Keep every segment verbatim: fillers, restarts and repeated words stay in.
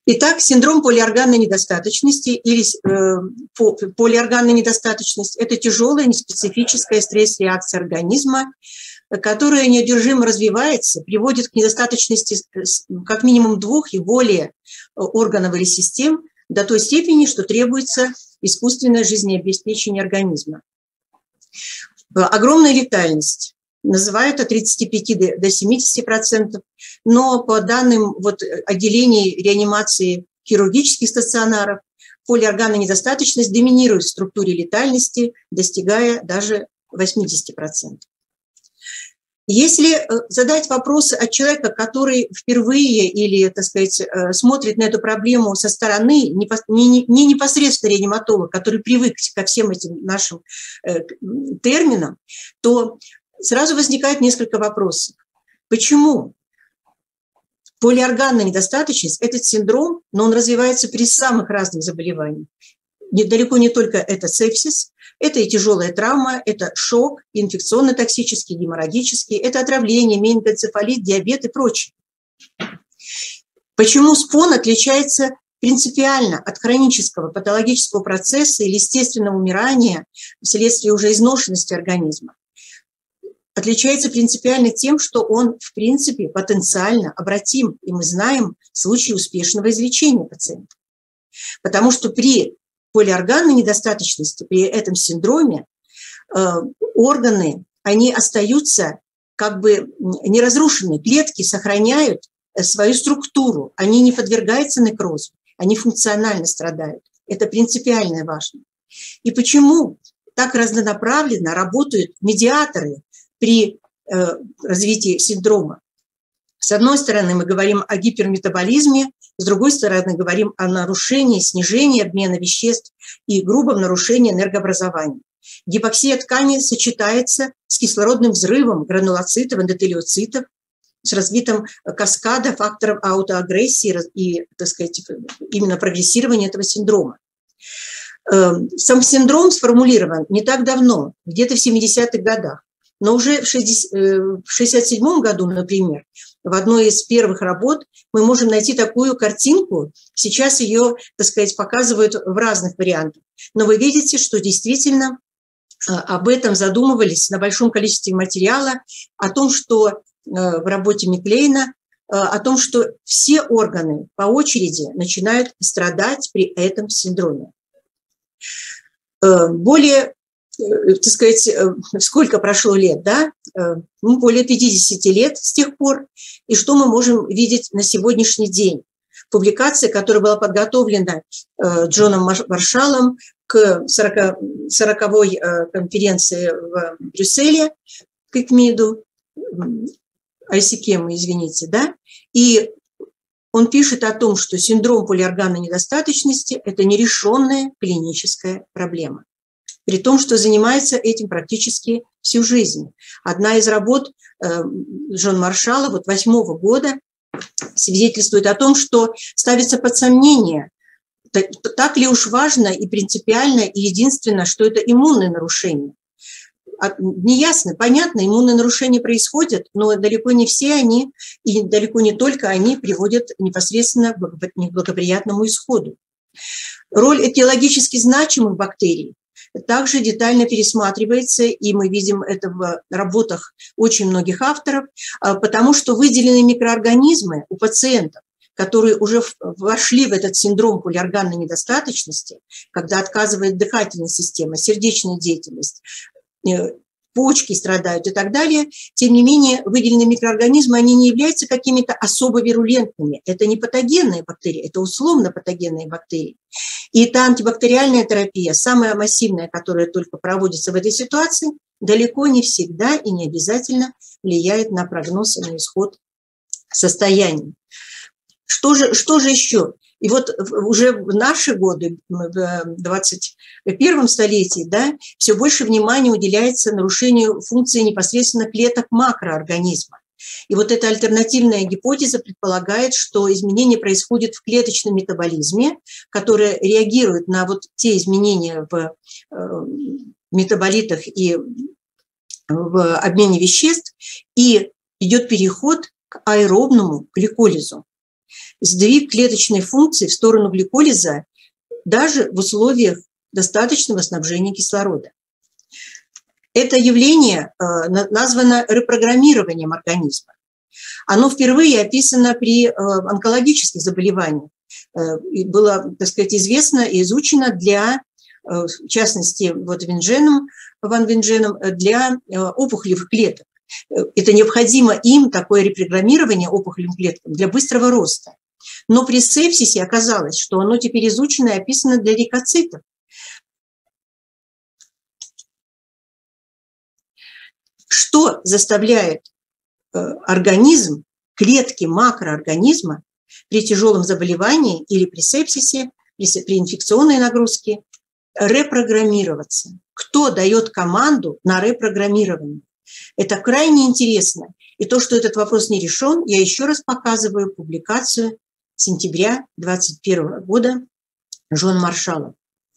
Итак, синдром полиорганной недостаточности или э, полиорганная недостаточность – это тяжелая неспецифическая стресс-реакция организма, которая неудержимо развивается, приводит к недостаточности как минимум двух и более органов или систем до той степени, что требуется искусственное жизнеобеспечение организма. Огромная летальность. Называют от тридцати пяти до семидесяти процентов, но по данным вот, отделений реанимации хирургических стационаров, полиорганная недостаточность доминирует в структуре летальности, достигая даже восьмидесяти процентов. Если задать вопросы от человека, который впервые или, так сказать, смотрит на эту проблему со стороны, не непосредственно реаниматолог, который привык ко всем этим нашим терминам, то сразу возникает несколько вопросов. Почему полиорганная недостаточность – этот синдром, но он развивается при самых разных заболеваниях. Далеко не только это сепсис, это и тяжелая травма, это шок, инфекционно-токсический, геморрагический, это отравление, менингоэнцефалит, диабет и прочее. Почему СПОН отличается принципиально от хронического патологического процесса или естественного умирания вследствие уже изношенности организма? Отличается принципиально тем, что он, в принципе, потенциально обратим, и мы знаем случаи успешного излечения пациента. Потому что при полиорганной недостаточности, при этом синдроме, э, органы, они остаются как бы неразрушенные, клетки сохраняют свою структуру, они не подвергаются некрозу, они функционально страдают. Это принципиально важно. И почему так разнонаправленно работают медиаторы при э, развитии синдрома? С одной стороны, мы говорим о гиперметаболизме, с другой стороны, говорим о нарушении, снижении обмена веществ и грубом нарушении энергообразования. Гипоксия ткани сочетается с кислородным взрывом гранулоцитов, эндотелиоцитов, с развитым каскада факторов аутоагрессии и, так сказать, именно прогрессирования этого синдрома. Сам синдром сформулирован не так давно, где-то в семидесятых годах. Но уже в шестьдесят седьмом году, например, в одной из первых работ мы можем найти такую картинку. Сейчас ее, так сказать, показывают в разных вариантах. Но вы видите, что действительно об этом задумывались на большом количестве материала, о том, что в работе Миклейна, о том, что все органы по очереди начинают страдать при этом синдроме. Более, так сказать, сколько прошло лет, да? Ну, более пятидесяти лет с тех пор. И что мы можем видеть на сегодняшний день? Публикация, которая была подготовлена Джоном Маршалом к сороковой конференции в Брюсселе, к ИКМИДу, Айсикему, извините, да? И он пишет о том, что синдром полиорганной недостаточности – это нерешенная клиническая проблема. При том, что занимается этим практически всю жизнь. Одна из работ э, Джона Маршала вот восьмого года свидетельствует о том, что ставится под сомнение, так, так ли уж важно и принципиально, и единственно, что это иммунное нарушение. Неясно, понятно, иммунные нарушения происходят, но далеко не все они, и далеко не только они приводят непосредственно к благоприятному исходу. Роль этиологически значимых бактерий также детально пересматривается, и мы видим это в работах очень многих авторов, потому что выделенные микроорганизмы у пациентов, которые уже вошли в этот синдром полиорганной недостаточности, когда отказывает дыхательная система, сердечная деятельность, почки страдают и так далее, тем не менее выделенные микроорганизмы, они не являются какими-то особо вирулентными. Это не патогенные бактерии, это условно патогенные бактерии. И та антибактериальная терапия, самая массивная, которая только проводится в этой ситуации, далеко не всегда и не обязательно влияет на прогноз и на исход состояния. Что же, что же еще? И вот уже в наши годы, в двадцать первом столетии, да, все больше внимания уделяется нарушению функции непосредственно клеток макроорганизма. И вот эта альтернативная гипотеза предполагает, что изменения происходят в клеточном метаболизме, которые реагируют на вот те изменения в метаболитах и в обмене веществ, и идет переход к аэробному гликолизу. сдвиг клеточной функции в сторону гликолиза даже в условиях достаточного снабжения кислорода. Это явление названо репрограммированием организма. Оно впервые описано при онкологических заболеваниях. Было, так сказать, известно и изучено для, в частности, вот Винженом, Ван Винженом, для опухолевых клеток. Это необходимо им, такое репрограммирование опухолевым клеткам, для быстрого роста. Но при сепсисе оказалось, что оно теперь изучено и описано для лейкоцитов. Что заставляет организм, клетки макроорганизма при тяжелом заболевании или при сепсисе, при, при инфекционной нагрузке репрограммироваться? Кто дает команду на репрограммирование? Это крайне интересно. И то, что этот вопрос не решен, я еще раз показываю публикацию сентября двадцать первого года Жон Маршалов.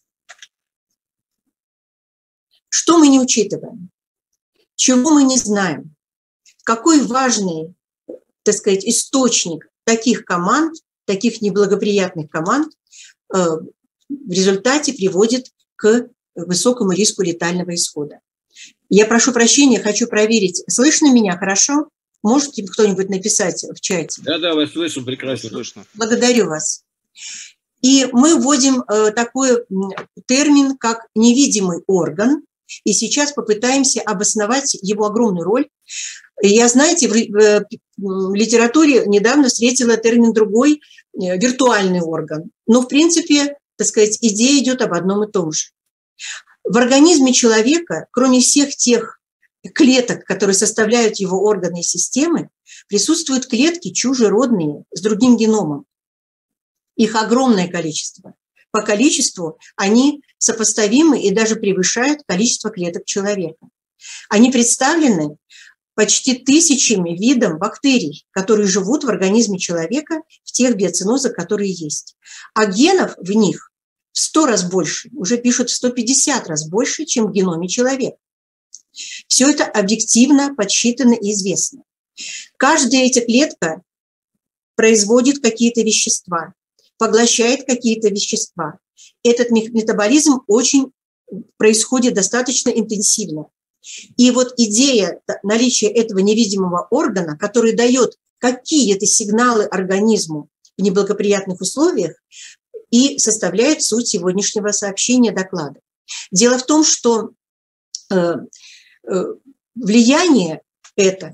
Что мы не учитываем? Чего мы не знаем? Какой важный, так сказать, источник таких команд, таких неблагоприятных команд э, в результате приводит к высокому риску летального исхода? Я прошу прощения, хочу проверить, слышно меня хорошо? Можете кто-нибудь написать в чате? Да, да, вас слышу, прекрасно слышно. Благодарю вас. И мы вводим э, такой термин, как невидимый орган, и сейчас попытаемся обосновать его огромную роль. Я, знаете, в, в, в литературе недавно встретила термин другой, э, виртуальный орган. Но, в принципе, так сказать, идея идет об одном и том же. В организме человека, кроме всех тех клеток, которые составляют его органы и системы, присутствуют клетки чужеродные с другим геномом. Их огромное количество. По количеству они сопоставимы и даже превышают количество клеток человека. Они представлены почти тысячами видов бактерий, которые живут в организме человека в тех биоценозах, которые есть. А генов в них в сто раз больше, уже пишут в сто пятьдесят раз больше, чем в геноме человека. Все это объективно подсчитано и известно. Каждая эта клетка производит какие-то вещества, поглощает какие-то вещества. Этот метаболизм очень происходит достаточно интенсивно. И вот идея наличия этого невидимого органа, который дает какие-то сигналы организму в неблагоприятных условиях, и составляет суть сегодняшнего сообщения, доклада. Дело в том, что э, э, влияние это,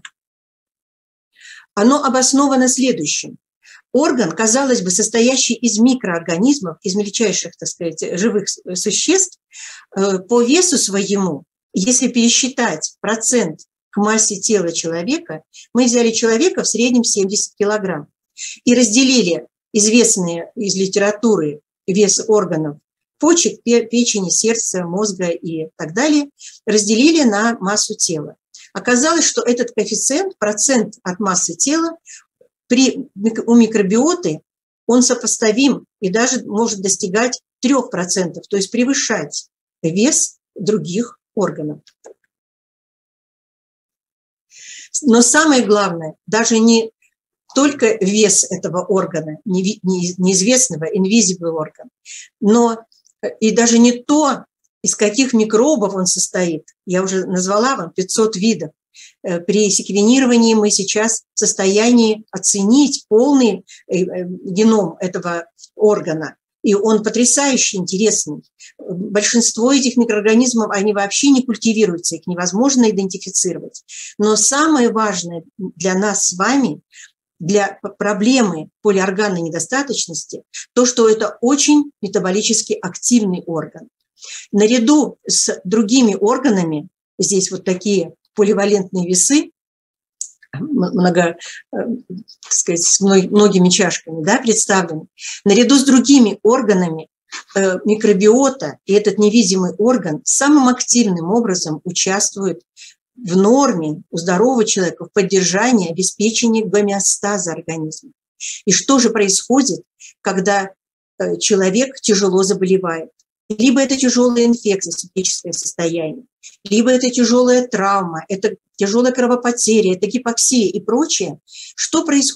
оно обосновано следующим. Орган, казалось бы, состоящий из микроорганизмов, из мельчайших, так сказать, живых существ, э, по весу своему, если пересчитать процент к массе тела человека, мы взяли человека в среднем семьдесят килограмм и разделили известные из литературы вес органов почек, печени, сердца, мозга и так далее, разделили на массу тела. Оказалось, что этот коэффициент, процент от массы тела, при, у микробиоты он сопоставим и даже может достигать трёх процентов, то есть превышать вес других органов. Но самое главное, даже не только вес этого органа, неизвестного, invisible орган, но и даже не то, из каких микробов он состоит. Я уже назвала вам пятьсот видов. При секвенировании мы сейчас в состоянии оценить полный геном этого органа. И он потрясающе интересный. Большинство этих микроорганизмов, они вообще не культивируются, их невозможно идентифицировать. Но самое важное для нас с вами, для проблемы полиорганной недостаточности, то, что это очень метаболически активный орган. Наряду с другими органами, здесь вот такие поливалентные весы, много, так сказать, с многими чашками, да, представлены, наряду с другими органами микробиота и этот невидимый орган самым активным образом участвует в норме у здорового человека в поддержании, обеспечении гомеостаза организма. И что же происходит, когда человек тяжело заболевает? Либо это тяжелая инфекция, септическое состояние, либо это тяжелая травма, это тяжелая кровопотеря, это гипоксия и прочее. Что происходит?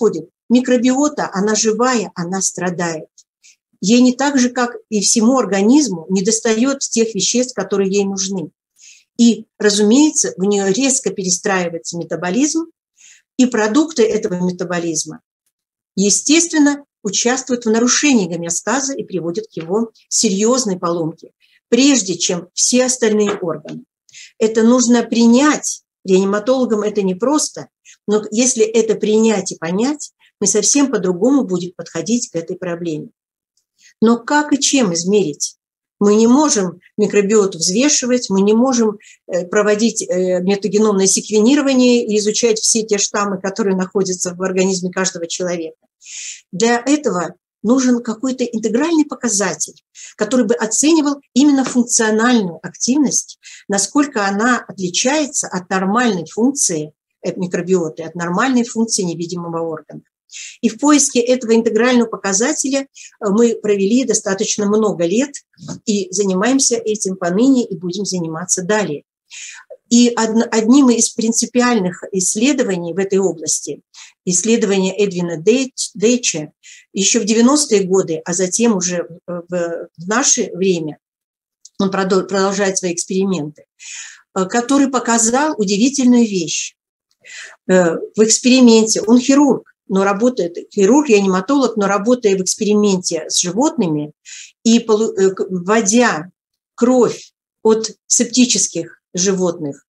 Микробиота, она живая, она страдает. Ей не так же, как и всему организму, недостает тех веществ, которые ей нужны. И, разумеется, в нее резко перестраивается метаболизм, и продукты этого метаболизма, естественно, участвуют в нарушении гомеостаза и приводят к его серьезной поломке, прежде чем все остальные органы. Это нужно принять. Реаниматологам это непросто, но если это принять и понять, мы совсем по-другому будем подходить к этой проблеме. Но как и чем измерить? Мы не можем микробиоту взвешивать, мы не можем проводить метагеномное секвенирование и изучать все те штаммы, которые находятся в организме каждого человека. Для этого нужен какой-то интегральный показатель, который бы оценивал именно функциональную активность, насколько она отличается от нормальной функции микробиоты, от нормальной функции невидимого органа. И в поиске этого интегрального показателя мы провели достаточно много лет и занимаемся этим поныне и будем заниматься далее. И одним из принципиальных исследований в этой области, исследование Эдвина Дейча, еще в девяностые годы, а затем уже в наше время, он продолжает свои эксперименты, который показал удивительную вещь. В эксперименте, он хирург, но работает, хирург, реаниматолог, но работая в эксперименте с животными и вводя кровь от септических животных,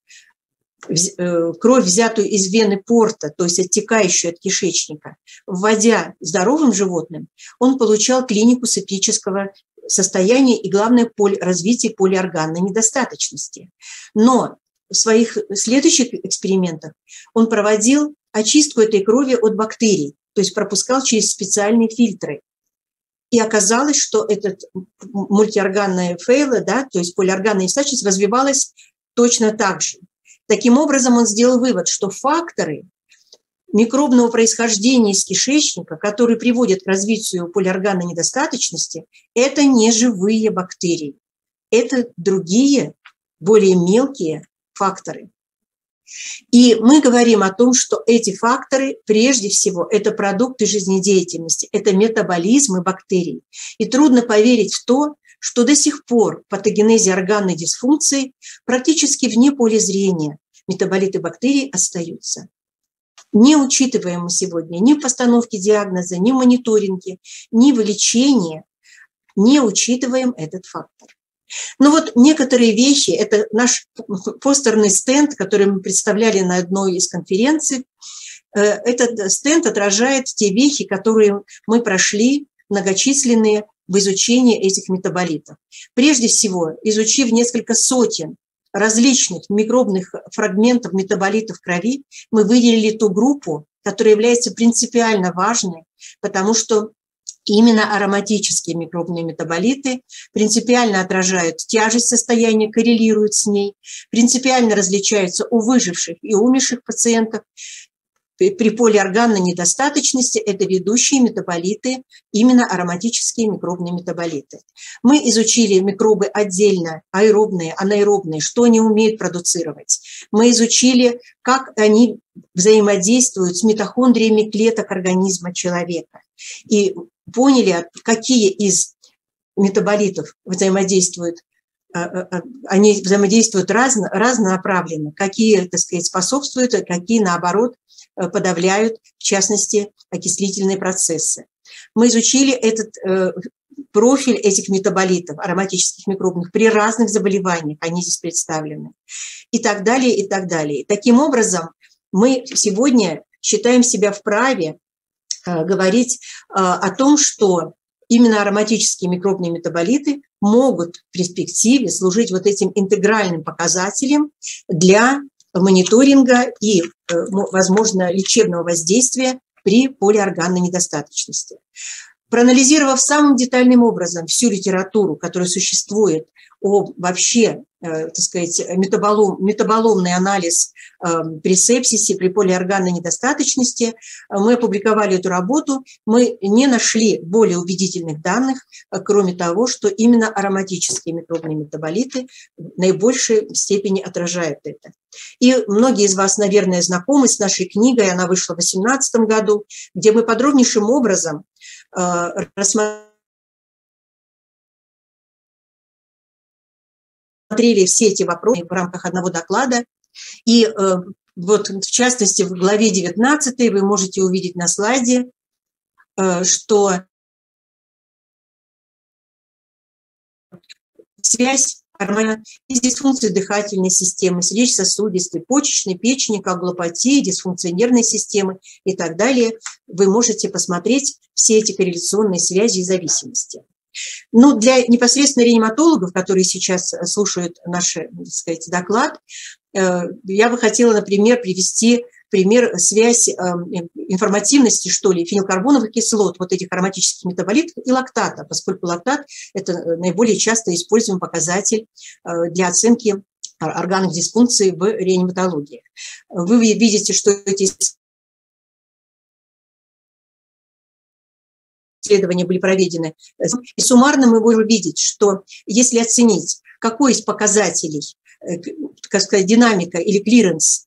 кровь, взятую из вены порта, то есть оттекающую от кишечника, вводя здоровым животным, он получал клинику септического состояния и, главное, поле, развитие полиорганной недостаточности. Но в своих следующих экспериментах он проводил очистку этой крови от бактерий, то есть пропускал через специальные фильтры. И оказалось, что этот мультиорганная фейла, да, то есть полиорганная недостаточность, развивалась точно так же. Таким образом, он сделал вывод, что факторы микробного происхождения из кишечника, которые приводят к развитию полиорганной недостаточности, это не живые бактерии, это другие, более мелкие факторы. И мы говорим о том, что эти факторы, прежде всего, это продукты жизнедеятельности, это метаболизмы бактерий. И трудно поверить в то, что до сих пор в патогенезе органной дисфункции практически вне поля зрения метаболиты бактерий остаются. Не учитываем мы сегодня ни в постановке диагноза, ни в мониторинге, ни в лечении, не учитываем этот фактор. Ну вот некоторые вещи, это наш постерный стенд, который мы представляли на одной из конференций. Этот стенд отражает те вехи, которые мы прошли, многочисленные, в изучении этих метаболитов. Прежде всего, изучив несколько сотен различных микробных фрагментов метаболитов крови, мы выделили ту группу, которая является принципиально важной, потому что именно ароматические микробные метаболиты принципиально отражают тяжесть состояния, коррелируют с ней, принципиально различаются у выживших и умерших пациентов. При полиорганной недостаточности это ведущие метаболиты, именно ароматические микробные метаболиты. Мы изучили микробы отдельно, аэробные, анаэробные, что они умеют продуцировать. Мы изучили, как они взаимодействуют с митохондриями клеток организма человека. И поняли, какие из метаболитов взаимодействуют, они взаимодействуют разно, разнонаправленно, какие, так сказать, способствуют, а какие, наоборот, подавляют, в частности, окислительные процессы. Мы изучили этот э, профиль этих метаболитов, ароматических микробных, при разных заболеваниях, они здесь представлены, и так далее, и так далее. Таким образом, мы сегодня считаем себя вправе э, говорить э, о том, что именно ароматические микробные метаболиты могут в перспективе служить вот этим интегральным показателем для мониторинга и, возможно, лечебного воздействия при полиорганной недостаточности. Проанализировав самым детальным образом всю литературу, которая существует о вообще, так сказать, метаболом, метаболомный анализ при сепсисе, при полиорганной недостаточности, мы опубликовали эту работу, мы не нашли более убедительных данных, кроме того, что именно ароматические микробные метаболиты в наибольшей степени отражают это. И многие из вас, наверное, знакомы с нашей книгой, она вышла в две тысячи восемнадцатом году, где мы подробнейшим образом э, рассмотрели все эти вопросы в рамках одного доклада. И э, вот, в частности, в главе девятнадцатой вы можете увидеть на слайде, э, что связь из дисфункции дыхательной системы, сердечно-сосудистой, почечной, печени, коагулопатии, дисфункции нервной системы и так далее. Вы можете посмотреть все эти корреляционные связи и зависимости. Ну, для непосредственно реаниматологов, которые сейчас слушают наш, так сказать, доклад, я бы хотела, например, привести пример связь информативности, что ли, фенилкарбоновых кислот, вот этих ароматических метаболитов и лактата, поскольку лактат – это наиболее часто используемый показатель для оценки органов дисфункции в реаниматологии. Вы видите, что эти исследования были проведены. И суммарно мы можем видеть, что если оценить, какой из показателей, как сказать, динамика или клиренс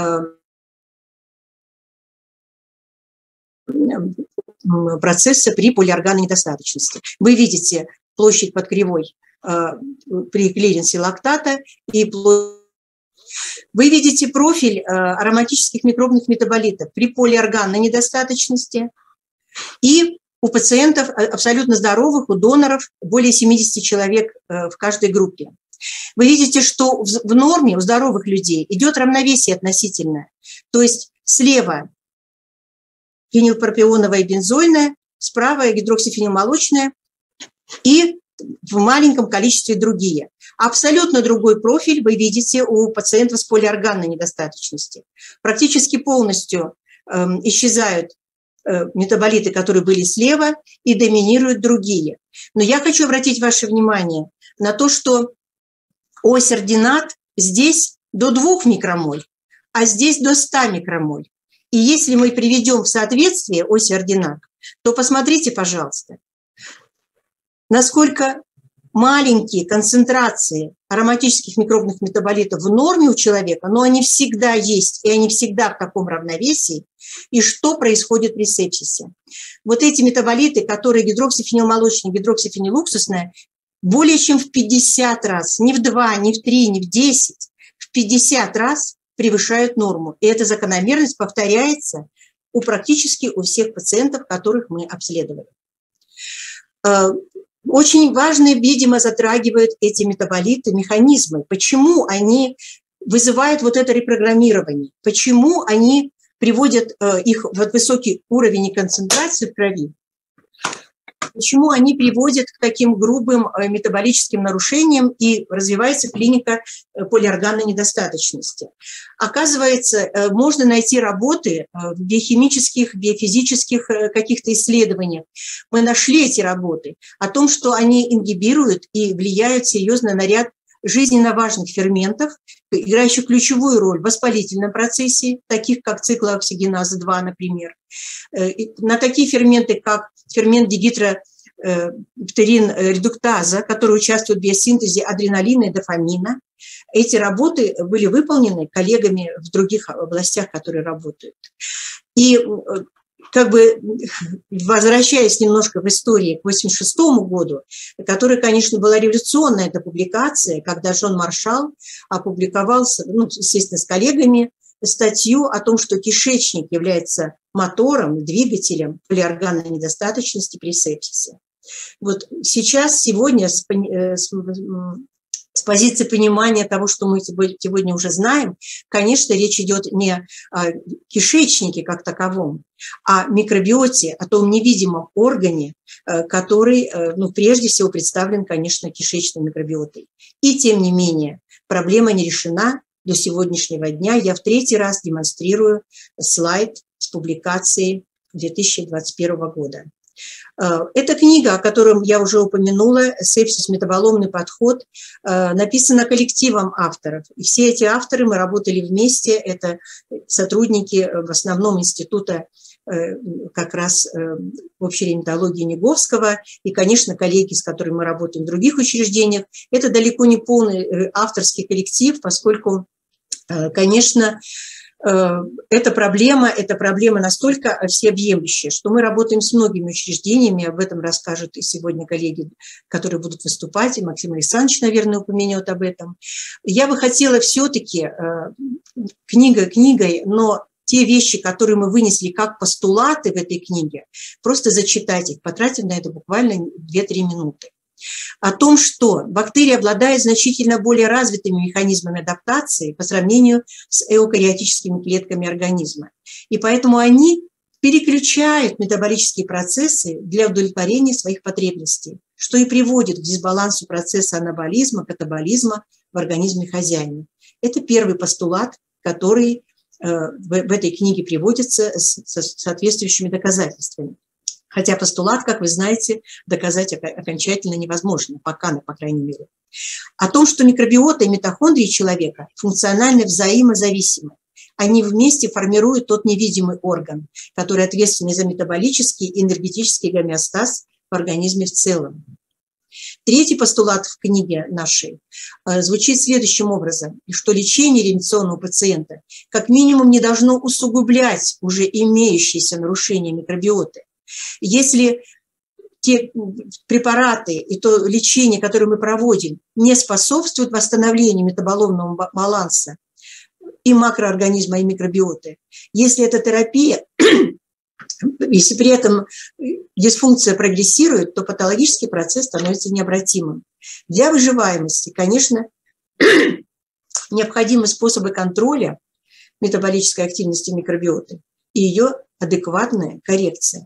процесса при полиорганной недостаточности. Вы видите площадь под кривой при клиренсе лактата и площадь. Вы видите профиль ароматических микробных метаболитов при полиорганной недостаточности и у пациентов абсолютно здоровых, у доноров более семидесяти человек в каждой группе. Вы видите, что в норме у здоровых людей идет равновесие относительное. То есть слева фенилпропионовая и бензойная, справа гидроксифенилмолочная и в маленьком количестве другие. Абсолютно другой профиль вы видите у пациентов с полиорганной недостаточностью. Практически полностью э, исчезают э, метаболиты, которые были слева, и доминируют другие. Но я хочу обратить ваше внимание на то, что ось ординат здесь до двух микромоль, а здесь до ста микромоль. И если мы приведем в соответствие ось ординат, то посмотрите, пожалуйста, насколько маленькие концентрации ароматических микробных метаболитов в норме у человека, но они всегда есть, и они всегда в таком равновесии, и что происходит при сепсисе. Вот эти метаболиты, которые гидроксифенилмолочная, гидроксифенилуксусная, более чем в пятьдесят раз, не в два, не в три, не в десять, в пятьдесят раз превышают норму. И эта закономерность повторяется у практически у всех пациентов, которых мы обследовали. Очень важно, видимо, затрагивают эти метаболиты, механизмы. Почему они вызывают вот это репрограммирование? Почему они приводят их в высокий уровень и концентрацию в крови? Почему они приводят к таким грубым метаболическим нарушениям и развивается клиника полиорганной недостаточности? Оказывается, можно найти работы в биохимических, биофизических каких-то исследованиях. Мы нашли эти работы о том, что они ингибируют и влияют серьезно на ряд жизненно важных ферментов, играющих ключевую роль в воспалительном процессе, таких как циклооксигеназа два, например. На такие ферменты, как фермент дигидроптерин-редуктаза, который участвует в биосинтезе адреналина и дофамина. Эти работы были выполнены коллегами в других областях, которые работают. И как бы возвращаясь немножко в истории к восемьдесят шестому году, которая, конечно, была революционная эта публикация, когда Джон Маршалл опубликовал, ну, естественно, с коллегами, статью о том, что кишечник является мотором, двигателем полиорганной недостаточности при сепсисе. Вот сейчас, сегодня, с, с, с позиции понимания того, что мы сегодня уже знаем, конечно, речь идет не о кишечнике как таковом, а о микробиоте, о том невидимом органе, который, ну, прежде всего представлен, конечно, кишечной микробиотой. И тем не менее, проблема не решена до сегодняшнего дня. Я в третий раз демонстрирую слайд с публикацией две тысячи двадцать первого года. Эта книга, о которой я уже упомянула, «Сепсис. Метаболомный подход», написана коллективом авторов. И все эти авторы, мы работали вместе, это сотрудники в основном института как раз общей реаниматологии Неговского и, конечно, коллеги, с которыми мы работаем в других учреждениях. Это далеко не полный авторский коллектив, поскольку Конечно, эта проблема, эта проблема настолько всеобъемлющая, что мы работаем с многими учреждениями, об этом расскажут и сегодня коллеги, которые будут выступать, и Максим Александрович, наверное, упомянет об этом. Я бы хотела все-таки книга книгой, но те вещи, которые мы вынесли как постулаты в этой книге, просто зачитать их, потратив на это буквально две-три минуты. О том, что бактерии обладают значительно более развитыми механизмами адаптации по сравнению с эукариотическими клетками организма. И поэтому они переключают метаболические процессы для удовлетворения своих потребностей, что и приводит к дисбалансу процесса анаболизма, катаболизма в организме хозяина. Это первый постулат, который в этой книге приводится с соответствующими доказательствами. Хотя постулат, как вы знаете, доказать окончательно невозможно, пока, по крайней мере. О том, что микробиота и митохондрии человека функционально взаимозависимы. Они вместе формируют тот невидимый орган, который ответственен за метаболический и энергетический гомеостаз в организме в целом. Третий постулат в книге нашей звучит следующим образом, что лечение реанимационного пациента как минимум не должно усугублять уже имеющиеся нарушения микробиоты. Если те препараты и то лечение, которое мы проводим, не способствуют восстановлению метаболомного баланса и макроорганизма, и микробиоты, если эта терапия, если при этом дисфункция прогрессирует, то патологический процесс становится необратимым. Для выживаемости, конечно, необходимы способы контроля метаболической активности микробиоты и ее адекватная коррекция.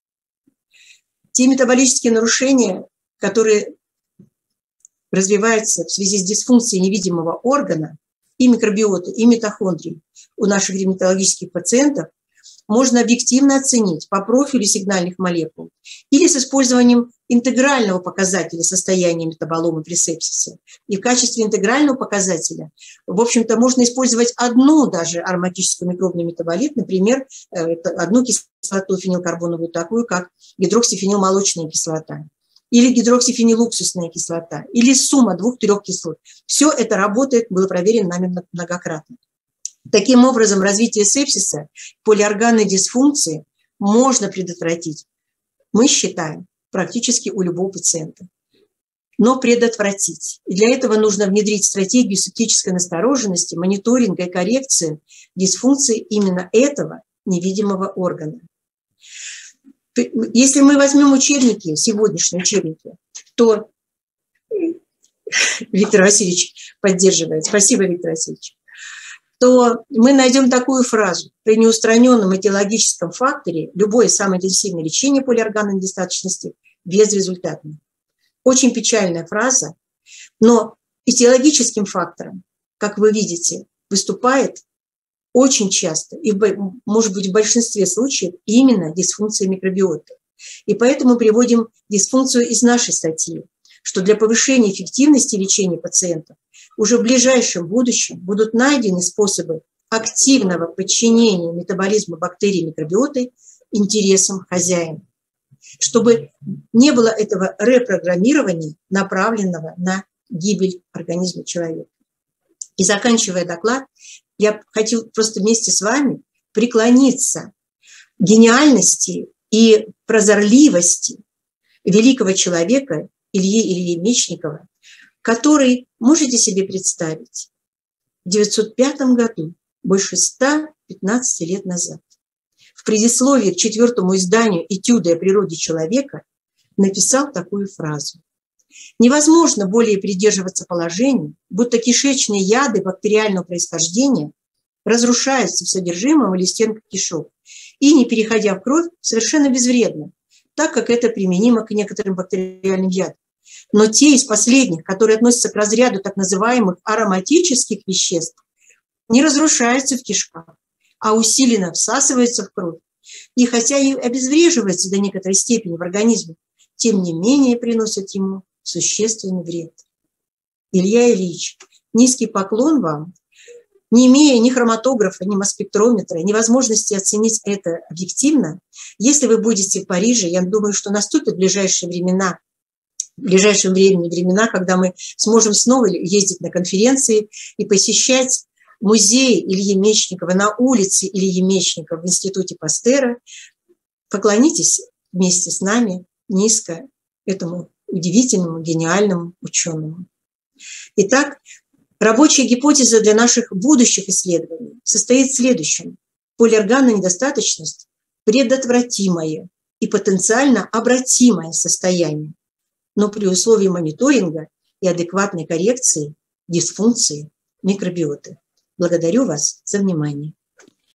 Те метаболические нарушения, которые развиваются в связи с дисфункцией невидимого органа, и микробиоты, и митохондрий у наших гематологических пациентов, можно объективно оценить по профилю сигнальных молекул или с использованием интегрального показателя состояния метаболома при сепсисе. И в качестве интегрального показателя, в общем-то, можно использовать одну даже ароматическую микробный метаболит, например, одну кислоту фенилкарбоновую, такую как гидроксифенилмолочная кислота, или гидроксифенилуксусная кислота, или сумма двух-трех кислот. Все это работает, было проверено нами многократно. Таким образом, развитие сепсиса, полиорганной дисфункции можно предотвратить, мы считаем, практически у любого пациента. Но предотвратить. И для этого нужно внедрить стратегию септической настороженности, мониторинга и коррекции дисфункции именно этого невидимого органа. Если мы возьмем учебники, сегодняшние учебники, то Виктор Васильевич поддерживает. Спасибо, Виктор Васильевич. То мы найдем такую фразу: при неустраненном этиологическом факторе любое самоинтенсивное лечение полиорганной недостаточности безрезультатно. Очень печальная фраза, но этиологическим фактором, как вы видите, выступает очень часто, и, может быть, в большинстве случаев, именно дисфункция микробиоты. И поэтому приводим дисфункцию из нашей статьи, что для повышения эффективности лечения пациентов уже в ближайшем будущем будут найдены способы активного подчинения метаболизма бактерий и микробиоты интересам хозяина, чтобы не было этого репрограммирования, направленного на гибель организма человека. И заканчивая доклад, я хочу просто вместе с вами преклониться гениальности и прозорливости великого человека Ильи Ильи Мечникова, который, можете себе представить, в девятьсот пятом году, больше ста пятнадцати лет назад, в предисловии к четвертому изданию «Этюды о природе человека» написал такую фразу: «Невозможно более придерживаться положения, будто кишечные яды бактериального происхождения разрушаются в содержимом или стенках кишок и, не переходя в кровь, совершенно безвредны, так как это применимо к некоторым бактериальным ядам. Но те из последних, которые относятся к разряду так называемых ароматических веществ, не разрушаются в кишках, а усиленно всасываются в кровь. И хотя и обезвреживаются до некоторой степени в организме, тем не менее приносят ему существенный вред». Илья Ильич, низкий поклон вам. Не имея ни хроматографа, ни масспектрометра, ни возможности оценить это объективно, если вы будете в Париже, я думаю, что наступят ближайшие времена, в ближайшем времени времена, когда мы сможем снова ездить на конференции и посещать музее Ильи Мечникова, на улице Ильи Мечникова в Институте Пастера. Поклонитесь вместе с нами низко этому удивительному, гениальному ученому. Итак, рабочая гипотеза для наших будущих исследований состоит в следующем. Полиорганная недостаточность – предотвратимое и потенциально обратимое состояние, но при условии мониторинга и адекватной коррекции дисфункции микробиоты. Благодарю вас за внимание.